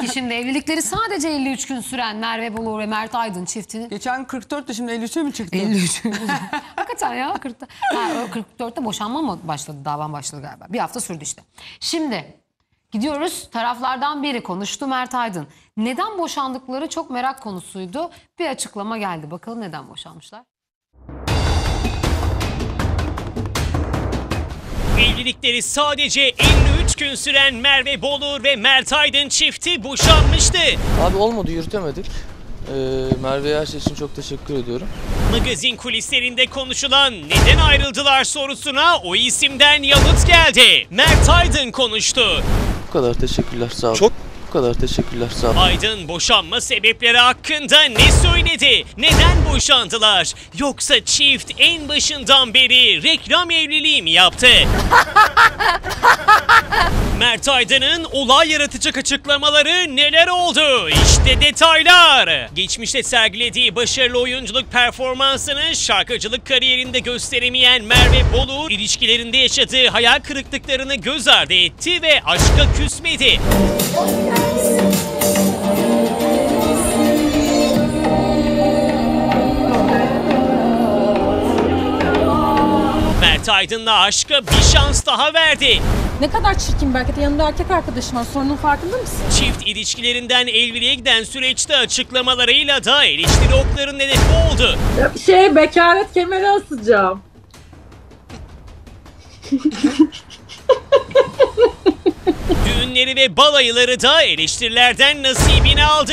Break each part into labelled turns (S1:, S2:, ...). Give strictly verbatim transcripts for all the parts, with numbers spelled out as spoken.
S1: şimdi evlilikleri sadece elli üç gün süren Merve Bolur ve Mert Aydın çiftinin...
S2: Geçen kırk dörtte şimdi elli üçe mi çıktı?
S1: elli üç. Hakikaten ya kırkta. Ha, kırk dörtte boşanma mı başladı? Davam başladı galiba. Bir hafta sürdü işte. Şimdi gidiyoruz. Taraflardan biri konuştu, Mert Aydın. Neden boşandıkları çok merak konusuydu. Bir açıklama geldi. Bakalım neden boşanmışlar?
S3: Evlilikleri sadece elli üç gün süren Merve Bolur ve Mert Aydın çifti boşanmıştı.
S4: Abi olmadı, yürütemedik. Ee, Merve'ye her şey için çok teşekkür ediyorum.
S3: Magazin kulislerinde konuşulan neden ayrıldılar sorusuna o isimden yanıt geldi. Mert Aydın konuştu.
S4: Bu kadar, teşekkürler, sağ olun. Çok Bu kadar, teşekkürler, sağ olun.
S3: Aydın boşanma sebepleri hakkında ne söyledi? Neden boşandılar? Yoksa çift en başından beri reklam evliliği mi yaptı? Mert Aydın'ın olay yaratacak açıklamaları neler oldu? İşte detaylar. Geçmişte sergilediği başarılı oyunculuk performansını şarkıcılık kariyerinde gösteremeyen Merve Bolur, ilişkilerinde yaşadığı hayal kırıklıklarını göz ardı etti ve aşka küsmedi. Mert Aydın'la aşka bir şans daha verdi.
S5: Ne kadar çirkin, belki de yanında erkek arkadaşım var. Sorunun farkında mısın?
S3: Çift ilişkilerinden evliliğe giden süreçte açıklamalarıyla da eleştiri okların hedefi oldu.
S5: Şey, bekaret kemeri asacağım.
S3: Düğünleri ve balayıları da eleştirilerden nasibini aldı.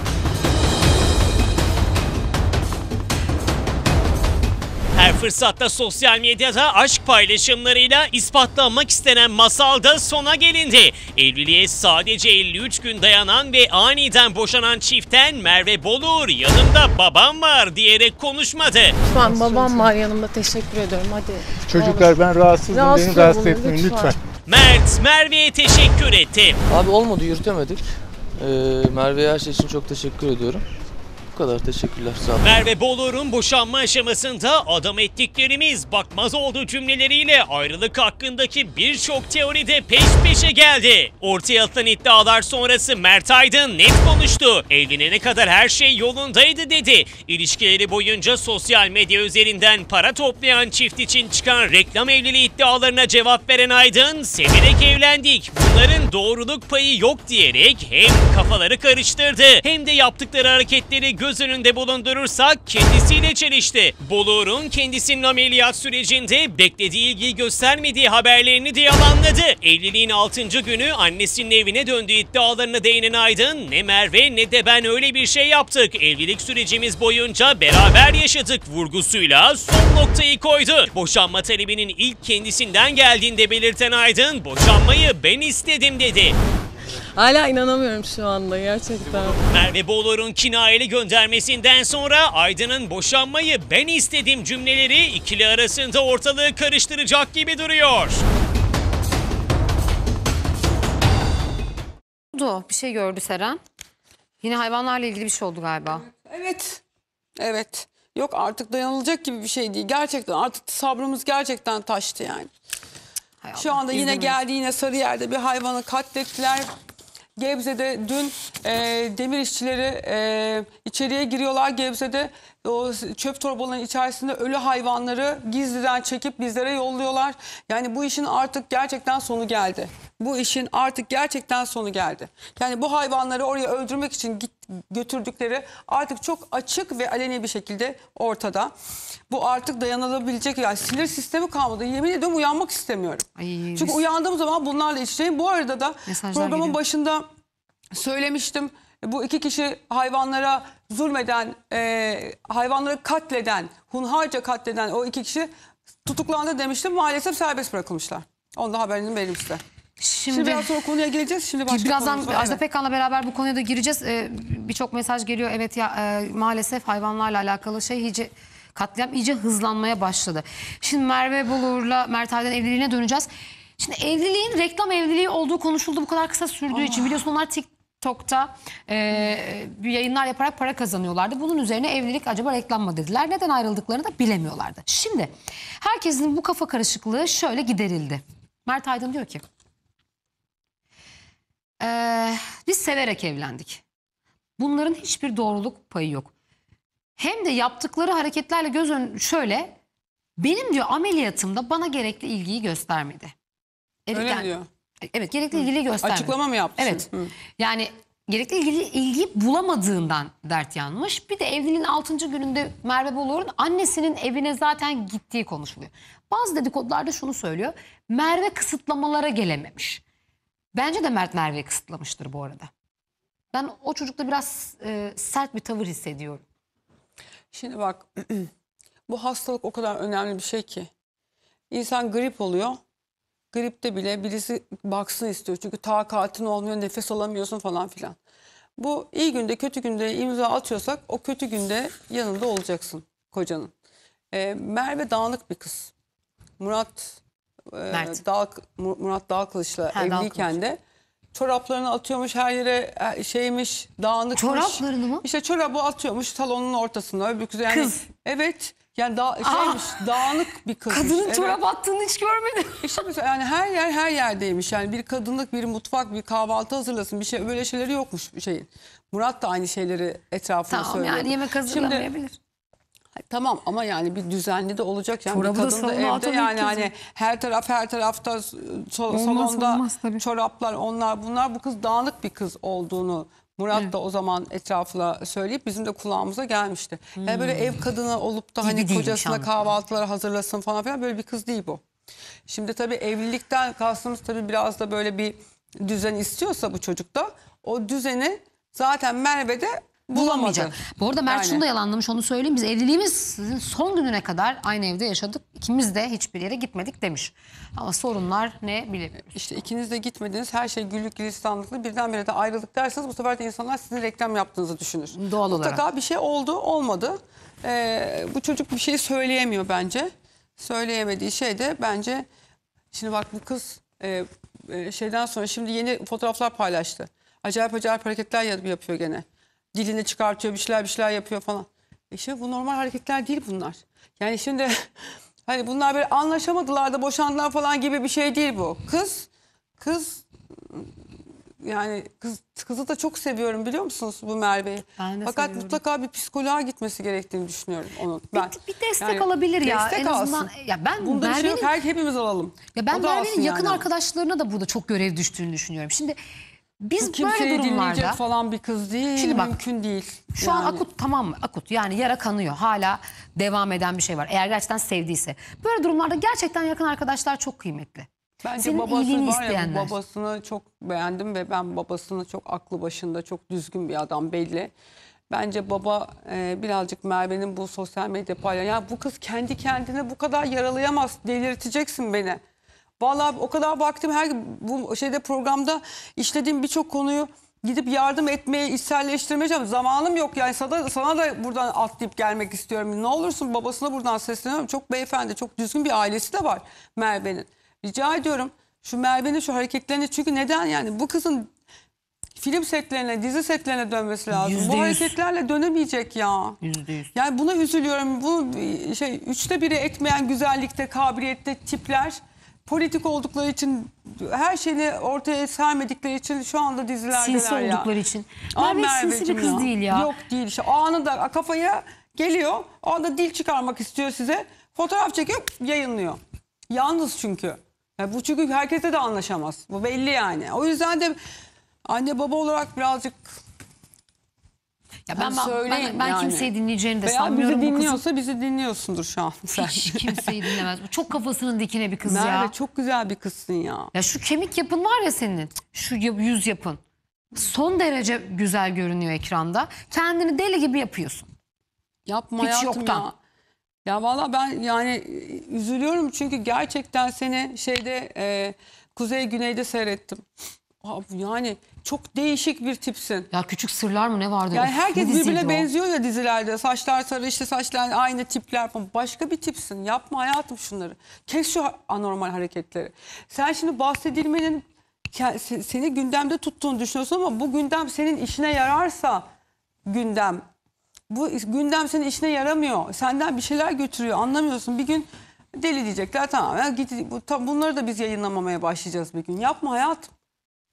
S3: Her fırsatta sosyal medyada aşk paylaşımlarıyla ispatlanmak istenen masalda sona gelindi. Evliliğe sadece elli üç gün dayanan ve aniden boşanan çiftten Merve Bolur "yanımda babam var" diyerek konuşmadı.
S5: Şu an babam var yanımda, teşekkür ediyorum, hadi.
S6: Çocuklar, ben rahatsızım,
S5: Rahatsız
S6: beni rahatsız
S5: olun,
S6: etmeyin
S5: lütfen.
S6: lütfen.
S3: Mert, Merve'ye teşekkür etti.
S4: Abi olmadı, yürütemedik. Ee, Merve'ye her şey için çok teşekkür ediyorum. Bu kadar, teşekkürler, sağ olun.
S3: Merve Bolur'un boşanma aşamasında "adam ettiklerimiz bakmaz oldu" cümleleriyle ayrılık hakkındaki birçok teori de peş peşe geldi. Ortaya atılan iddialar sonrası Mert Aydın net konuştu. Evlenene kadar her şey yolundaydı dedi. İlişkileri boyunca sosyal medya üzerinden para toplayan çift için çıkan reklam evliliği iddialarına cevap veren Aydın, "severek evlendik, bunların doğruluk payı yok" diyerek hem kafaları karıştırdı hem de yaptıkları hareketleri göz göz önünde bulundurursak kendisiyle çelişti. Bolur'un kendisinin ameliyat sürecinde beklediği ilgiyi göstermediği haberlerini de yalanladı. Evliliğin altıncı günü annesinin evine döndüğü iddialarına değinen Aydın, "ne Merve ne de ben öyle bir şey yaptık. Evlilik sürecimiz boyunca beraber yaşadık" vurgusuyla son noktayı koydu. Boşanma talebinin ilk kendisinden geldiğinde belirten Aydın, "boşanmayı ben istedim" dedi.
S5: Hala inanamıyorum şu anda gerçekten.
S3: Merve Bolur'un kinayeli göndermesinden sonra Aydın'ın "boşanmayı ben istedim" cümleleri ikili arasında ortalığı karıştıracak gibi duruyor.
S1: Oldu. Bir şey gördü Seren. Yine hayvanlarla ilgili bir şey oldu galiba.
S2: Evet. Evet. Yok, artık dayanılacak gibi bir şey değil. Gerçekten artık sabrımız gerçekten taştı yani.
S1: Hay
S2: Şu
S1: Allah,
S2: anda yine
S1: izlemedim.
S2: geldi, yine Sarıyer'de bir hayvanı katlettiler. Gebze'de dün e, demir işçileri e, içeriye giriyorlar. Gebze'de o çöp torbalarının içerisinde ölü hayvanları gizliden çekip bizlere yolluyorlar. Yani bu işin artık gerçekten sonu geldi. Bu işin artık gerçekten sonu geldi. Yani bu hayvanları oraya öldürmek için git, götürdükleri artık çok açık ve aleni bir şekilde ortada. Bu artık dayanılabilecek, yani sinir sistemi kalmadı. Yemin ediyorum uyanmak istemiyorum.
S1: Ay,
S2: Çünkü
S1: biz-
S2: uyandığım zaman bunlarla içeceğim. Bu arada da
S1: Mesajlar
S2: programın
S1: geliyor.
S2: başında söylemiştim. Bu iki kişi hayvanlara zulmeden, e, hayvanları katleden, hunharca katleden o iki kişi tutuklandı demiştim. Maalesef serbest bırakılmışlar. Onu da haberini vereyim size. Şimdi,
S1: Şimdi,
S2: biraz sonra konuya geleceğiz. Şimdi başka
S1: birazdan
S2: konumuz var.
S1: Ajda
S2: Evet.
S1: Pekkan'la beraber bu konuya da gireceğiz. Ee, Birçok mesaj geliyor. Evet ya, e, maalesef hayvanlarla alakalı şey iyice, katliam iyice hızlanmaya başladı. Şimdi Merve Bolur'la Mert Aydın evliliğine döneceğiz. Şimdi evliliğin reklam evliliği olduğu konuşuldu bu kadar kısa sürdüğü için. Biliyorsun onlar TikTok'ta e, bir yayınlar yaparak para kazanıyorlardı. Bunun üzerine evlilik acaba reklam mı dediler. Neden ayrıldıklarını da bilemiyorlardı. Şimdi herkesin bu kafa karışıklığı şöyle giderildi. Mert Aydın diyor ki, Ee, biz severek evlendik. Bunların hiçbir doğruluk payı yok. Hem de yaptıkları hareketlerle göz ön şöyle, benim diyor ameliyatımda bana gerekli ilgiyi göstermedi. Evet,
S2: Öyle
S1: yani-
S2: mi diyor?
S1: Evet, gerekli ilgiyi göstermedi.
S2: Açıklama mı yaptı?
S1: Evet.
S2: Hı.
S1: Yani gerekli ilgili, ilgiyi bulamadığından dert yanmış. Bir de evliliğin altıncı gününde Merve Bolur'un annesinin evine zaten gittiği konuşuluyor. Bazı dedikodularda şunu söylüyor. Merve kısıtlamalara gelememiş. Bence de Mert Merve'yi kısıtlamıştır bu arada. Ben o çocukta biraz e, sert bir tavır hissediyorum.
S2: Şimdi bak, bu hastalık o kadar önemli bir şey ki. İnsan grip oluyor. Gripte bile birisi baksın istiyor. Çünkü takatın olmuyor, nefes alamıyorsun falan filan. Bu iyi günde kötü günde imza atıyorsak o kötü günde yanında olacaksın kocanın. Ee, Merve dağınık bir kız. Murat e,
S1: Mert.
S2: Dağ, Murat Dağkılıç'la
S1: Ha,
S2: evliyken de çoraplarını atıyormuş her yere, e, şeymiş, dağınıkmış.
S1: Çoraplarını mı?
S2: İşte çorabı atıyormuş salonun ortasına. Öbür kız yani,
S1: Kız.
S2: Evet. Yani da, şeymiş, dağınık bir kızmış.
S1: Kadının
S2: Evet.
S1: çorap attığını hiç görmedim.
S2: İşte mesela yani her yer her yerdeymiş. Yani bir kadınlık, bir mutfak, bir kahvaltı hazırlasın. Bir şey, böyle şeyleri yokmuş bir şeyin. Murat da aynı şeyleri etrafına
S1: Tamam,
S2: söylüyor.
S1: yani yemek hazırlamayabilir.
S2: Tamam ama yani bir düzenli de olacak. Yani
S1: Çorabı
S2: bir
S1: da
S2: kadın da
S1: salona
S2: evde
S1: atabilir
S2: yani
S1: kızım.
S2: hani her taraf her tarafta so-
S1: Olmaz,
S2: salonda
S1: olmaz tabii.
S2: çoraplar, onlar bunlar, bu kız dağınık bir kız olduğunu Murat da o zaman etrafına söyleyip bizim de kulağımıza gelmişti. Yani böyle ev kadını olup da
S1: Gibi
S2: hani
S1: değilmiş,
S2: kocasına
S1: anladım.
S2: kahvaltılar hazırlasın falan filan, böyle bir kız değil bu. Şimdi tabii evlilikten kastımız tabii biraz da böyle bir düzen istiyorsa bu çocukta, o düzeni zaten Merve'de bulamadı.
S1: Bulamayacak. Bu arada Mert
S2: Yani.
S1: şunu da yalanlamış, onu söyleyeyim. Biz evliliğimizin son gününe kadar aynı evde yaşadık. İkimiz de hiçbir yere gitmedik demiş. Ama sorunlar ne bilemiyoruz.
S2: İşte ikiniz de gitmediniz, her şey güllük gülistanlıklı, birdenbire de ayrılık derseniz bu sefer de insanlar sizin reklam yaptığınızı düşünür.
S1: Doğal olarak.
S2: Mutlaka bir şey oldu, olmadı. Ee, bu çocuk bir şey söyleyemiyor bence. Söyleyemediği şey de bence, şimdi bak bu kız e, e, şeyden sonra şimdi yeni fotoğraflar paylaştı. Acayip acayip hareketler yap- yapıyor gene. Dilini çıkartıyor, bir şeyler bir şeyler yapıyor falan. E şimdi bu normal hareketler değil bunlar. Yani şimdi hani bunlar böyle anlaşamadılar da boşandılar falan gibi bir şey değil bu. Kız, kız yani kız, kızı da çok seviyorum, biliyor musunuz bu Merve'yi?
S1: Ben de
S2: Fakat
S1: seviyorum.
S2: mutlaka bir psikoloğa gitmesi gerektiğini düşünüyorum onun. Ben,
S1: bir destek
S2: yani
S1: alabilir ya.
S2: Destek
S1: En azından-
S2: alsın.
S1: ya ben
S2: Bunda bir şey yok.
S1: Merve'nin-
S2: Her, hepimiz alalım.
S1: Ya ben
S2: O da alsın
S1: Merve'nin yakın
S2: yani.
S1: arkadaşlarına da burada çok görev düştüğünü düşünüyorum. Şimdi biz böyle
S2: Kimseyi dinleyecek
S1: durumlarda
S2: falan bir kız değil.
S1: Şimdi bak,
S2: mümkün değil.
S1: şu an
S2: Yani.
S1: akut, tamam mı? Akut, yani yara kanıyor. Hala devam eden bir şey var. Eğer gerçekten sevdiyse. Böyle durumlarda gerçekten yakın arkadaşlar çok kıymetli.
S2: Bence
S1: Senin
S2: babası
S1: iyiliğini
S2: var ya, bu
S1: isteyenler.
S2: babasını çok beğendim ve ben babasını çok aklı başında, çok düzgün bir adam belli. Bence baba e, birazcık Merve'nin bu sosyal medya paylaşan, ya bu kız kendi kendine bu kadar yaralayamaz, delirteceksin beni. Vallahi o kadar baktım, her bu şeyde programda işlediğim birçok konuyu gidip yardım etmeye, içselleştirmeyeceğim. Zamanım yok yani, sana, sana da buradan atlayıp gelmek istiyorum. Ne olursun babasına buradan sesleniyorum. Çok beyefendi, çok düzgün bir ailesi de var Merve'nin. Rica ediyorum şu Merve'nin şu hareketlerini, çünkü neden yani bu kızın film setlerine, dizi setlerine dönmesi lazım.
S1: Yüzde
S2: Bu
S1: yüz.
S2: hareketlerle dönemeyecek ya.
S1: Yüzde yüz.
S2: Yani buna üzülüyorum. Bu şey üçte biri etmeyen güzellikte, kabiliyette tipler, politik oldukları için, her şeyini ortaya sermedikleri için şu anda dizilerdeler
S1: Sinsi
S2: ya.
S1: oldukları için.
S2: Aa,
S1: Merve sinsi bir
S2: Merveciğim
S1: kız değil ya.
S2: Yok değil işte. Anında kafaya geliyor. O anda dil çıkarmak istiyor size. Fotoğraf çekiyor, yayınlıyor. Yalnız çünkü. Ya bu çünkü herkese de anlaşamaz. Bu belli yani. O yüzden de anne baba olarak birazcık
S1: Ya ben, ben,
S2: söyleyin
S1: ben, ben
S2: yani.
S1: kimseyi dinleyeceğini de
S2: veya
S1: sanmıyorum
S2: bizi
S1: bu kızın.
S2: dinliyorsa bizi dinliyorsundur şu an. Sen.
S1: Hiç kimseyi dinlemez. Bu çok kafasının dikine bir kız
S2: Merve
S1: ya.
S2: çok güzel bir kızsın ya.
S1: Ya şu kemik yapın var ya senin. Şu y- yüz yapın. Son derece güzel görünüyor ekranda. Kendini deli gibi yapıyorsun.
S2: Yapma
S1: Hiç
S2: hayatım
S1: yoktan.
S2: ya. Ya valla ben yani üzülüyorum çünkü gerçekten seni şeyde e, Kuzey Güney'de seyrettim. Abi yani çok değişik bir tipsin.
S1: Ya küçük sırlar mı ne vardı?
S2: Yani
S1: Of,
S2: herkes
S1: ne diziydi
S2: birbirine
S1: o?
S2: benziyor ya dizilerde. Saçlar sarı, işte saçlar aynı tipler falan. Başka bir tipsin. Yapma hayatım şunları. Kes şu anormal hareketleri. Sen şimdi bahsedilmenin ke- se- seni gündemde tuttuğunu düşünüyorsun ama bu gündem senin işine yararsa gündem. Bu gündem senin işine yaramıyor. Senden bir şeyler götürüyor. Anlamıyorsun. Bir gün deli diyecekler. Tamam. Ya git, bu, tam, bunları da biz yayınlamamaya başlayacağız bir gün. Yapma hayatım.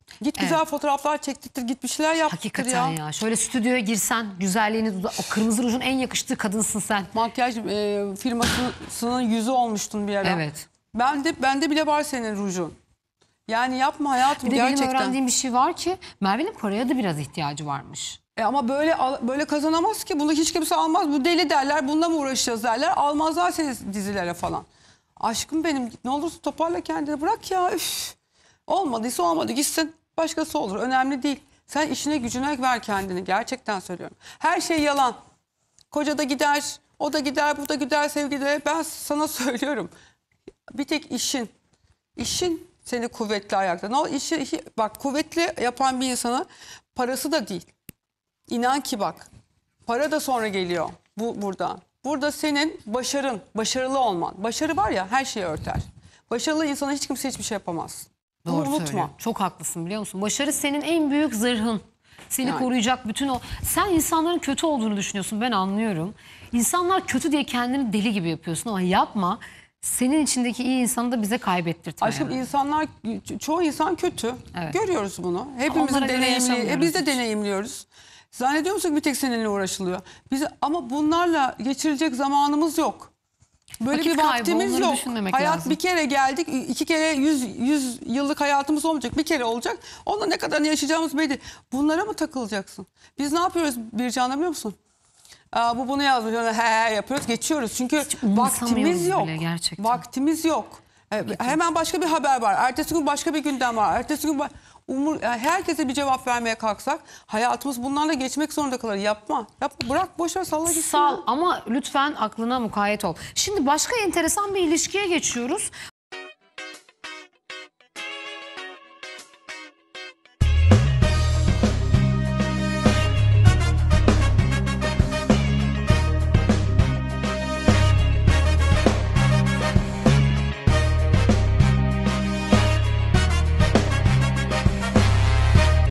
S2: Git güzel fotoğraflar çektirtir, git bir şeyler yaptır
S1: Hakikaten
S2: ya.
S1: ya. Şöyle stüdyoya girsen güzelliğini, duda- o kırmızı rujun en yakıştığı kadınsın sen.
S2: Makyaj e, firmasının yüzü olmuştun bir ara.
S1: Evet.
S2: Ben de, bende bile var senin rujun. Yani yapma hayatım
S1: Bir de
S2: gerçekten.
S1: benim öğrendiğim bir şey var ki Merve'nin paraya da biraz ihtiyacı varmış.
S2: E ama böyle al- böyle kazanamaz ki. Bunu hiç kimse almaz. Bu deli derler. Bununla mı uğraşacağız derler. Almazlar seni dizilere falan. Aşkım benim, ne olursa toparla kendini. Bırak ya. Üf. Olmadıysa olmadı. Gitsin. Başkası olur. Önemli değil. Sen işine gücüne ver kendini. Gerçekten söylüyorum. Her şey yalan. Koca da gider. O da gider. Bu da gider sevgili. Ben sana söylüyorum. Bir tek işin. İşin seni kuvvetli ayakta. Ne o işi, işi- bak kuvvetli yapan bir insana parası da değil. İnan ki bak, para da sonra geliyor bu burada. Burada senin başarın, başarılı olman. Başarı var ya, her şeyi örter. Başarılı insana hiç kimse hiçbir şey yapamaz. Bunu
S1: Doğru
S2: unutma.
S1: söylüyorsun. Çok haklısın biliyor musun? Başarı senin en büyük zırhın. Seni
S2: Yani.
S1: koruyacak bütün o... Sen insanların kötü olduğunu düşünüyorsun, ben anlıyorum. İnsanlar kötü diye kendini deli gibi yapıyorsun ama yapma. Senin içindeki iyi insanı da bize kaybettirtme.
S2: Aşkım
S1: yani.
S2: insanlar, çoğu insan kötü.
S1: Evet.
S2: Görüyoruz bunu.
S1: Onlara
S2: Hepimizin
S1: göre
S2: deneyimli,
S1: yaşamıyoruz
S2: e biz de
S1: hiç.
S2: deneyimliyoruz. Zannediyor musun ki bir tek seninle uğraşılıyor? Biz, ama bunlarla geçirecek zamanımız yok. Böyle
S1: Vakit
S2: bir
S1: kaybı,
S2: vaktimiz
S1: onları
S2: yok.
S1: düşünmemek
S2: Hayat
S1: lazım.
S2: bir kere geldik, iki kere yüz, yüz yıllık hayatımız olmayacak. Bir kere olacak. Onunla ne kadar yaşayacağımız belli. Bunlara mı takılacaksın? Biz ne yapıyoruz Bircan'da biliyor musun? Aa, bu bunu yazmış. He he yapıyoruz, geçiyoruz. Çünkü
S1: umursamıyoruz
S2: vaktimiz yok.
S1: bile gerçekten.
S2: Vaktimiz yok. E, Hemen başka bir haber var. Ertesi gün başka bir gündem var. Ertesi gün ba- umur yani herkese bir cevap vermeye kalksak hayatımız bunlarla geçmek zorunda kalır. Yapma. Yapma. Bırak boş ver, salla gitsin.
S1: Sağ ol ama lütfen aklına mukayyet ol. Şimdi başka enteresan bir ilişkiye geçiyoruz.